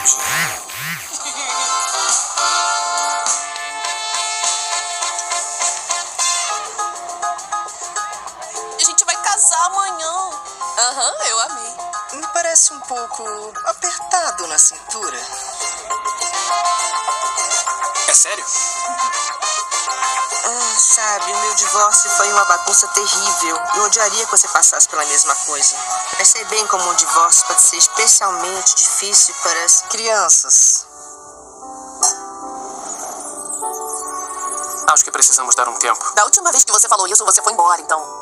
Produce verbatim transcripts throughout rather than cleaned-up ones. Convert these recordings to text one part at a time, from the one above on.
hoje. A gente vai casar amanhã. Aham, uhum, eu amei. Me parece um pouco apertado na cintura. É sério? Ah, sabe, o meu divórcio foi uma bagunça terrível. Eu odiaria que você passasse pela mesma coisa. Mas sei bem como um divórcio pode ser especialmente difícil para as crianças. Acho que precisamos dar um tempo. Da última vez que você falou isso, você foi embora, então.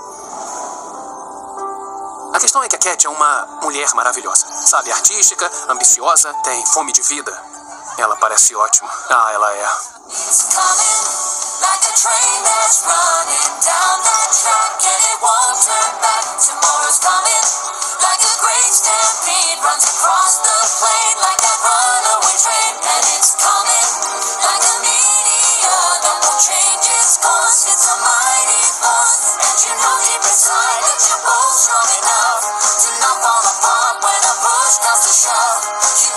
A questão é que a Cat é uma mulher maravilhosa. Sabe, artística, ambiciosa, tem fome de vida. Ela parece ótima. Ah, ela é. Strong enough to not fall apart when a push comes to shove. You